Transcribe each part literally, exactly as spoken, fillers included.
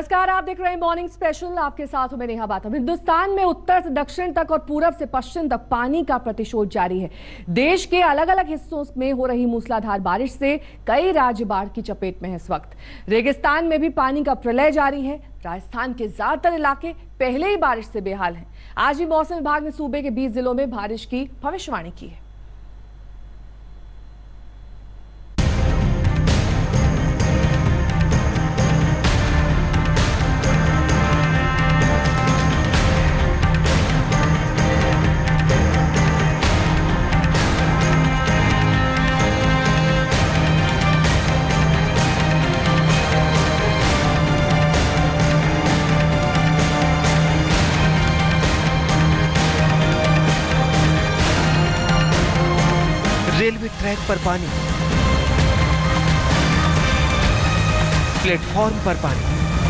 नमस्कार, आप देख रहे हैं मॉर्निंग स्पेशल। आपके साथ हूं मैं नेहा बातम। हिंदुस्तान में उत्तर से दक्षिण तक और पूरब से पश्चिम तक पानी का प्रतिशोध जारी है। देश के अलग अलग हिस्सों में हो रही मूसलाधार बारिश से कई राज्य बाढ़ की चपेट में है इस वक्त। रेगिस्तान में भी पानी का प्रलय जारी है। राजस्थान के ज्यादातर इलाके पहले ही बारिश से बेहाल हैं। आज भी मौसम विभाग ने सूबे के बीस जिलों में बारिश की भविष्यवाणी की है। रेलवे ट्रैक पर पानी, प्लेटफॉर्म पर पानी।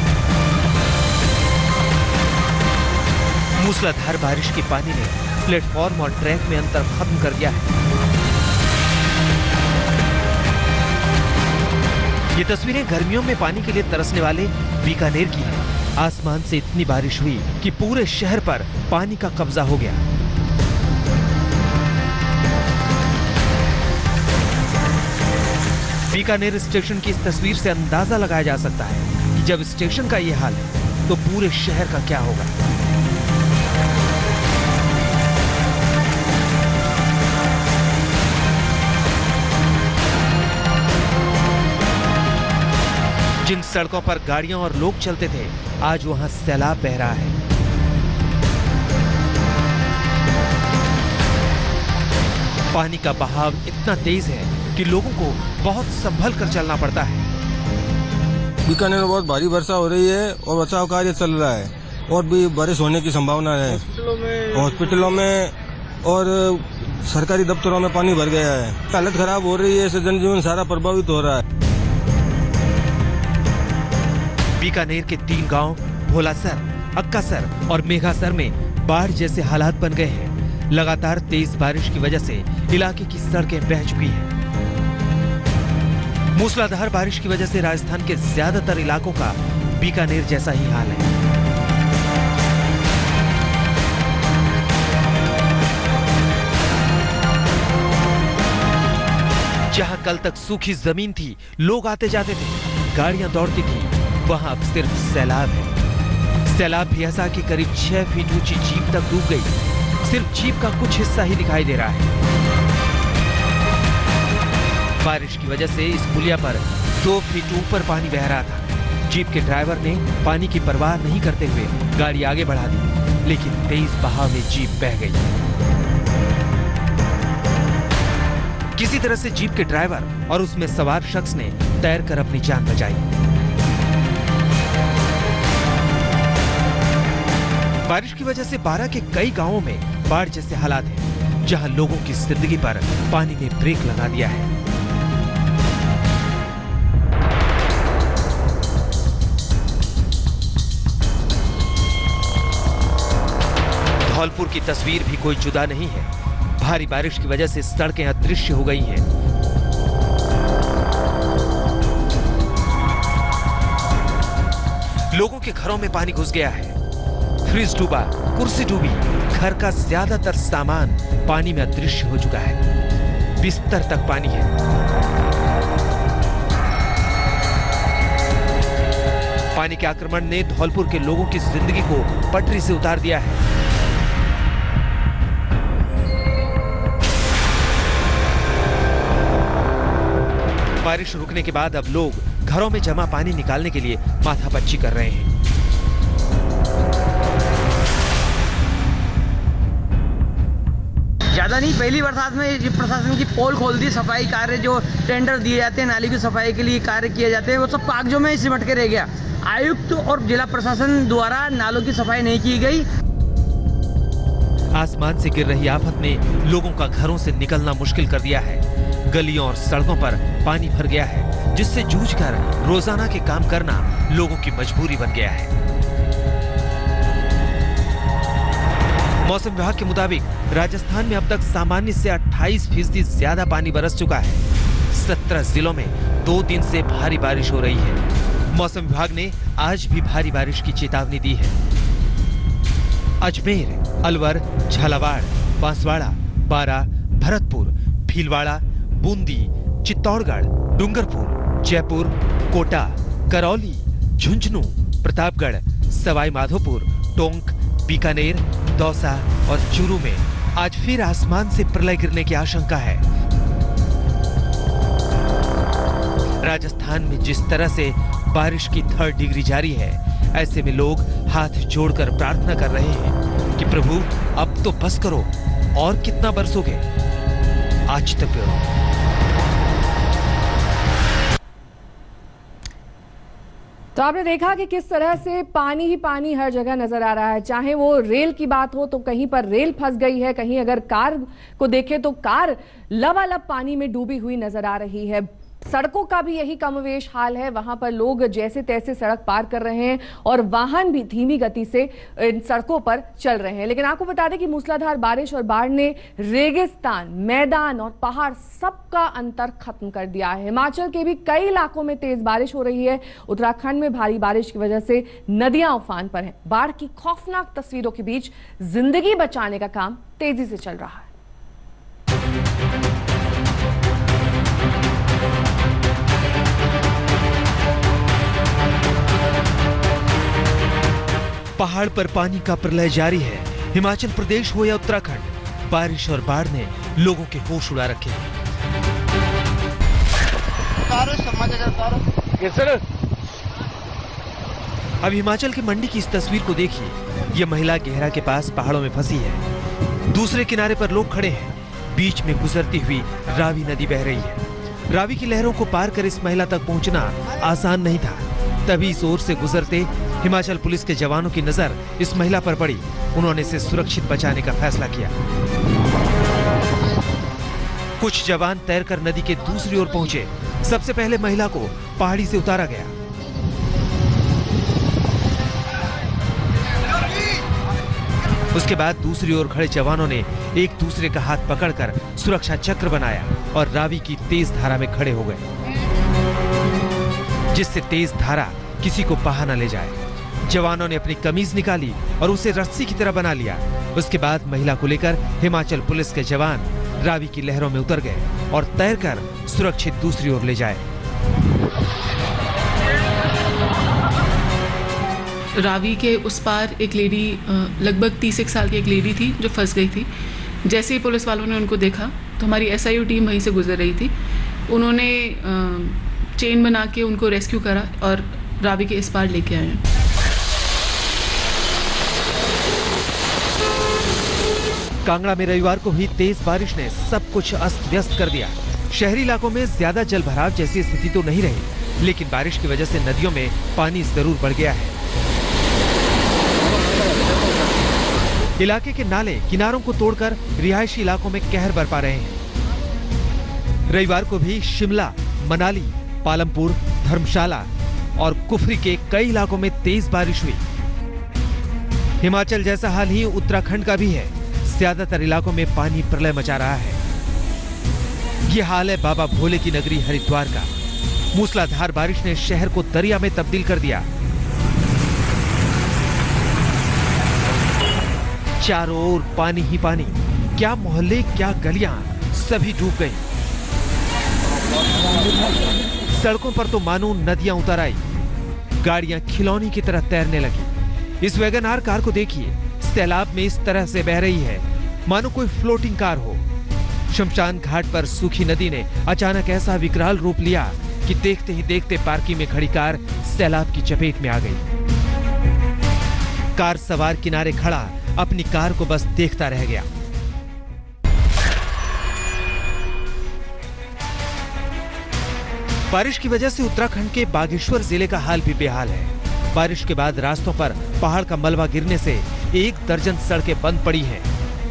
मूसलाधार बारिश के पानी ने प्लेटफॉर्म और ट्रैक में अंतर खत्म कर दिया है। ये तस्वीरें गर्मियों में पानी के लिए तरसने वाले बीकानेर की है। आसमान से इतनी बारिश हुई कि पूरे शहर पर पानी का कब्जा हो गया। बीकानेर स्टेशन की इस तस्वीर से अंदाजा लगाया जा सकता है कि जब स्टेशन का ये हाल है तो पूरे शहर का क्या होगा। जिन सड़कों पर गाड़ियां और लोग चलते थे, आज वहां सैलाब बह रहा है। पानी का बहाव इतना तेज है कि लोगों को बहुत संभल कर चलना पड़ता है। बीकानेर में बहुत भारी वर्षा हो रही है और बचाव कार्य चल रहा है और भी बारिश होने की संभावना है। हॉस्पिटलों में हॉस्पिटलों में और सरकारी दफ्तरों में पानी भर गया है। हालत खराब हो रही है, इससे जनजीवन सारा प्रभावित हो रहा है। बीकानेर के तीन गांव भोलासर, अक्कासर और मेघासर में बाढ़ जैसे हालात बन गए हैं। लगातार तेज बारिश की वजह से इलाके की सड़कें बह चुकी हैं। मूसलाधार बारिश की वजह से राजस्थान के ज्यादातर इलाकों का बीकानेर जैसा ही हाल है। जहां कल तक सूखी जमीन थी, लोग आते जाते थे, गाड़ियां दौड़ती थी, वहां अब सिर्फ सैलाब है। सैलाब भी ऐसा कि करीब छह फीट ऊंची जीप तक डूब गई। सिर्फ जीप का कुछ हिस्सा ही दिखाई दे रहा है। बारिश की वजह से इस पुलिया पर दो फीट ऊपर पानी बह रहा था। जीप के ड्राइवर ने पानी की परवाह नहीं करते हुए गाड़ी आगे बढ़ा दी, लेकिन तेज बहाव में जीप बह गई। किसी तरह से जीप के ड्राइवर और उसमें सवार शख्स ने तैरकर अपनी जान बचाई। बारिश की वजह से बारह के कई गांवों में बाढ़ जैसे हालात हैं, जहां लोगों की जिंदगी पर पानी ने ब्रेक लगा दिया है। धौलपुर की तस्वीर भी कोई जुदा नहीं है। भारी बारिश की वजह से सड़कें अदृश्य हो गई हैं। लोगों के घरों में पानी घुस गया है। फ्रिज डूबा, कुर्सी डूबी, घर का ज्यादातर सामान पानी में अदृश्य हो चुका है। बिस्तर तक पानी है। पानी के आक्रमण ने धौलपुर के लोगों की जिंदगी को पटरी से उतार दिया है। बारिश रुकने के बाद अब लोग घरों में जमा पानी निकालने के लिए माथापच्ची कर रहे हैं। ज्यादा नहीं, पहली बरसात में प्रशासन की पोल खोल दी। सफाई कार्य जो टेंडर दिए जाते हैं नाली की सफाई के लिए कार्य किए जाते हैं, वो सब कागजों में सिमट के रह गया। आयुक्त और जिला प्रशासन द्वारा नालों की सफाई नहीं की गई। आसमान से गिर रही आफत ने लोगों का घरों से निकलना मुश्किल कर दिया है। गलियों और सड़कों पर पानी भर गया है, जिससे जूझकर रोजाना के काम करना लोगों की मजबूरी बन गया है। मौसम विभाग के मुताबिक राजस्थान में अब तक सामान्य से अट्ठाईस फीसदी ज्यादा पानी बरस चुका है। सत्रह जिलों में दो दिन से भारी बारिश हो रही है। मौसम विभाग ने आज भी भारी बारिश की चेतावनी दी है। अजमेर, अलवर, झालावाड़, बांसवाड़ा, बारा, भरतपुर, भीलवाड़ा, बूंदी, चित्तौड़गढ़, डूंगरपुर, जयपुर, कोटा, करौली, झुंझुनू, प्रतापगढ़, सवाई माधोपुर, टोंक, बीकानेर, दौसा और चूरू में आज फिर आसमान से प्रलय गिरने की आशंका है। राजस्थान में जिस तरह से बारिश की थर्ड डिग्री जारी है, ऐसे में लोग हाथ जोड़कर प्रार्थना कर रहे हैं कि प्रभु अब तो बस करो, और कितना बरसोगे। आज तक ब्यूरो। तो आपने देखा कि किस तरह से पानी ही पानी हर जगह नजर आ रहा है। चाहे वो रेल की बात हो तो कहीं पर रेल फंस गई है, कहीं अगर कार को देखें तो कार लबालब पानी में डूबी हुई नजर आ रही है। सड़कों का भी यही कमोवेश हाल है। वहां पर लोग जैसे तैसे सड़क पार कर रहे हैं और वाहन भी धीमी गति से इन सड़कों पर चल रहे हैं। लेकिन आपको बता दें कि मूसलाधार बारिश और बाढ़ ने रेगिस्तान, मैदान और पहाड़ सबका अंतर खत्म कर दिया है। हिमाचल के भी कई इलाकों में तेज बारिश हो रही है। उत्तराखंड में भारी बारिश की वजह से नदियां उफान पर हैं। बाढ़ की खौफनाक तस्वीरों के बीच जिंदगी बचाने का काम तेजी से चल रहा है। पहाड़ पर पानी का प्रलय जारी है। हिमाचल प्रदेश हो या उत्तराखंड, बारिश और बाढ़ ने लोगों के होश उड़ा रखे हैं। अब हिमाचल के मंडी की इस तस्वीर को देखिए। यह महिला गहरा के पास पहाड़ों में फंसी है। दूसरे किनारे पर लोग खड़े हैं। बीच में गुजरती हुई रावी नदी बह रही है। रावी की लहरों को पार कर इस महिला तक पहुंचना आसान नहीं था। तभी इस ओर से गुजरते हिमाचल पुलिस के जवानों की नजर इस महिला पर पड़ी। उन्होंने इसे सुरक्षित बचाने का फैसला किया। कुछ जवान तैरकर नदी के दूसरी ओर पहुंचे। सबसे पहले महिला को पहाड़ी से उतारा गया। उसके बाद दूसरी ओर खड़े जवानों ने एक दूसरे का हाथ पकड़कर सुरक्षा चक्र बनाया और रावी की तेज धारा में खड़े हो गए, जिससे तेज धारा किसी को बहा न ले जाए। जवानों ने अपनी कमीज निकाली और उसे रस्सी की तरह बना लिया। उसके बाद महिला को लेकर हिमाचल पुलिस के जवान रावी की लहरों में उतर गए और तैरकर सुरक्षित दूसरी ओर ले जाए। रावी के उस पार एक लेडी, लगभग तीस एक साल की एक लेडी थी जो फंस गई थी। जैसे ही पुलिस वालों ने उनको देखा तो हमारी एसआईओ टीम वहीं से गुजर रही थी। उन्होंने चेन बना के उनको रेस्क्यू करा और रावी के इस पार लेके आए। कांगड़ा में रविवार को हुई तेज बारिश ने सब कुछ अस्त व्यस्त कर दिया। शहरी इलाकों में ज्यादा जल भराव जैसी स्थिति तो नहीं रही, लेकिन बारिश की वजह से नदियों में पानी जरूर बढ़ गया है। इलाके के नाले किनारों को तोड़कर रिहायशी इलाकों में कहर बरपा रहे हैं। रविवार को भी शिमला, मनाली, पालमपुर, धर्मशाला और कुफरी के कई इलाकों में तेज बारिश हुई। हिमाचल जैसा हाल ही उत्तराखंड का भी है। ज्यादातर इलाकों में पानी प्रलय मचा रहा है। यह हाल है बाबा भोले की नगरी हरिद्वार का। मूसलाधार बारिश ने शहर को दरिया में तब्दील कर दिया। चारों ओर पानी ही पानी। क्या मोहल्ले, क्या गलियां, सभी डूब गई। सड़कों पर तो मानो नदियां उतर आई। गाड़ियां खिलौनी की तरह तैरने लगी। इस वैगन आर कार को देखिए, सैलाब में इस तरह से बह रही है मानो कोई फ्लोटिंग कार हो। शमशान घाट पर सूखी नदी ने अचानक ऐसा विकराल रूप लिया कि देखते ही देखते पार्किंग में खड़ी कार सैलाब की चपेट में आ गई। कार सवार किनारे खड़ा अपनी कार को बस देखता रह गया। बारिश की वजह से उत्तराखंड के बागेश्वर जिले का हाल भी बेहाल है। बारिश के बाद रास्तों पर पहाड़ का मलबा गिरने से एक दर्जन सड़कें बंद पड़ी हैं।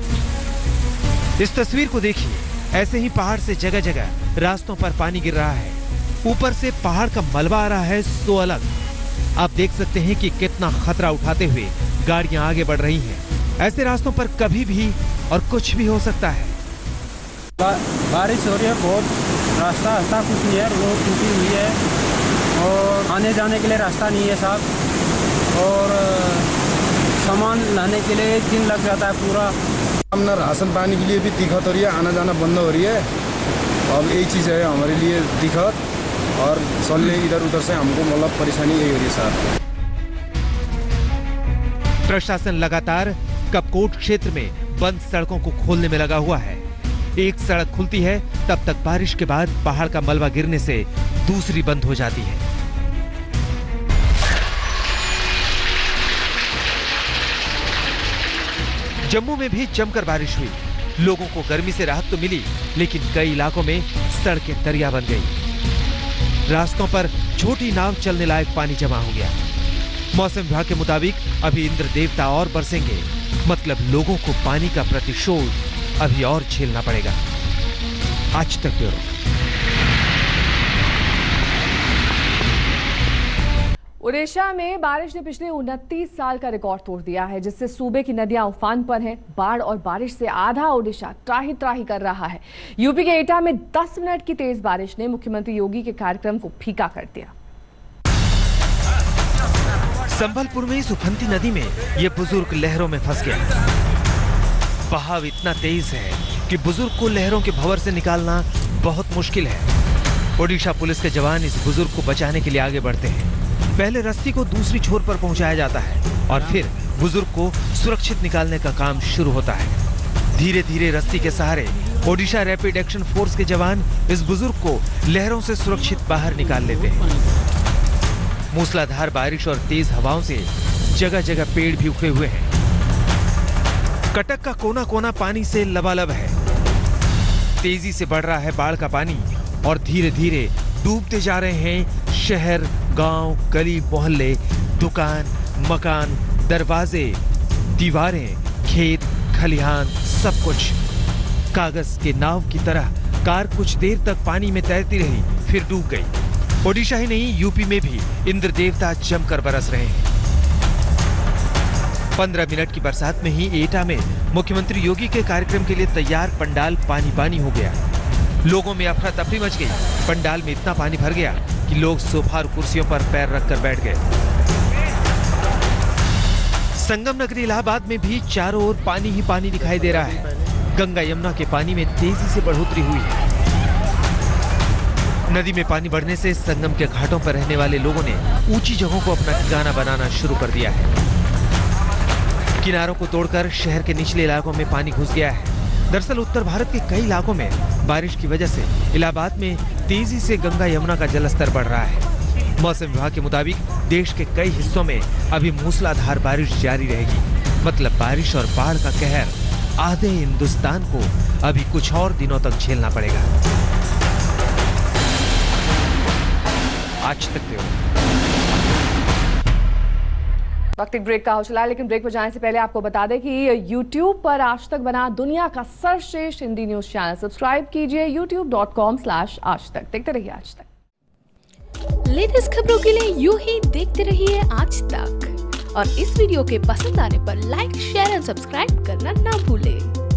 इस तस्वीर को देखिए। ऐसे ही पहाड़ से जगह जगह रास्तों पर पानी गिर रहा है। ऊपर से पहाड़ का मलबा आ रहा है सो अलग। आप देख सकते हैं कि कितना खतरा उठाते हुए गाड़ियां आगे बढ़ रही हैं। ऐसे रास्तों पर कभी भी और कुछ भी हो सकता है। बा, बारिश हो रही है बहुत, रास्ता रास्ता कुछ नहीं है, रोड टूटी हुई है, और आने जाने के लिए रास्ता नहीं है साहब, और सामान लाने के लिए एक दिन लग जाता है पूरा। हमने राशन पाने के लिए भी दिक्कत हो रही है, आना जाना बंद हो रही है। अब यही चीज़ है हमारे लिए दिक्कत, और चलने इधर उधर से हमको मतलब परेशानी यही हो रही है सर। प्रशासन लगातार कपकोट क्षेत्र में बंद सड़कों को खोलने में लगा हुआ है। एक सड़क खुलती है तब तक बारिश के बाद पहाड़ का मलबा गिरने से दूसरी बंद हो जाती है। जम्मू में भी जमकर बारिश हुई। लोगों को गर्मी से राहत तो मिली, लेकिन कई इलाकों में सड़कें दरिया बन गई। रास्तों पर छोटी नाव चलने लायक पानी जमा हो गया। मौसम विभाग के मुताबिक अभी इंद्र देवता और बरसेंगे, मतलब लोगों को पानी का प्रतिशोध अभी और झेलना पड़ेगा। आज तक ब्यूरो। ओडिशा में बारिश ने पिछले उनतीस साल का रिकॉर्ड तोड़ दिया है, जिससे सूबे की नदियां उफान पर हैं। बाढ़ और बारिश से आधा ओडिशा त्राही त्राही कर रहा है। यूपी के एटा में दस मिनट की तेज बारिश ने मुख्यमंत्री योगी के कार्यक्रम को फीका कर दिया। संबलपुर में सुफंती नदी में यह बुजुर्ग लहरों में फंस गया। बहाव इतना तेज है कि बुजुर्ग को लहरों के भंवर से निकालना बहुत मुश्किल है। ओडिशा पुलिस के जवान इस बुजुर्ग को बचाने के लिए आगे बढ़ते हैं। पहले रस्सी को दूसरी छोर पर पहुंचाया जाता है और फिर बुजुर्ग को सुरक्षित निकालने का काम शुरू होता है। धीरे धीरे रस्सी के सहारे ओडिशा रैपिड एक्शन फोर्स के जवान इस बुजुर्ग को लहरों से सुरक्षित बाहर निकाल लेते हैं। मूसलाधार बारिश और तेज हवाओं से जगह जगह पेड़ भी उखड़े हुए हैं। कटक का कोना कोना पानी से लबालब है। तेजी से बढ़ रहा है बाढ़ का पानी और धीरे धीरे डूबते जा रहे हैं शहर, गांव, गली मोहल्ले, दुकान, मकान, दरवाजे, दीवारें, खेत, खलिहान, सब कुछ। कागज के नाव की तरह कार कुछ देर तक पानी में तैरती रही, फिर डूब गई। ओडिशा ही नहीं, यूपी में भी इंद्र देवता जमकर बरस रहे हैं। पंद्रह मिनट की बरसात में ही एटा में मुख्यमंत्री योगी के कार्यक्रम के लिए तैयार पंडाल पानी पानी हो गया। लोगों में अफरा तफरी मच गई। पंडाल में इतना पानी भर गया कि लोग सोफा और कुर्सियों पर पैर रखकर बैठ गए। संगम नगरी इलाहाबाद में भी चारों ओर पानी ही पानी दिखाई दे रहा है। गंगा यमुना के पानी में तेजी से बढ़ोतरी हुई है। नदी में पानी बढ़ने से संगम के घाटों पर रहने वाले लोगों ने ऊंची जगहों को अपना ठिकाना बनाना शुरू कर दिया है। किनारों को तोड़कर शहर के निचले इलाकों में पानी घुस गया है। दरअसल उत्तर भारत के कई इलाकों में बारिश की वजह से इलाहाबाद में तेजी से गंगा यमुना का जलस्तर बढ़ रहा है। मौसम विभाग के मुताबिक देश के कई हिस्सों में अभी मूसलाधार बारिश जारी रहेगी। मतलब बारिश और बाढ़ का कहर आधे हिंदुस्तान को अभी कुछ और दिनों तक झेलना पड़ेगा। आज तक वक्त एक ब्रेक का हो चला है, लेकिन ब्रेक पर जाने से पहले आपको बता दें कि यूट्यूब पर आज तक बना दुनिया का सर्वश्रेष्ठ हिंदी न्यूज चैनल। सब्सक्राइब कीजिए YouTube dot com slash Aaj Tak. देखते रहिए आज तक। लेटेस्ट खबरों के लिए यूं ही देखते रहिए आज तक, और इस वीडियो के पसंद आने पर लाइक, शेयर एंड सब्सक्राइब करना ना भूलें।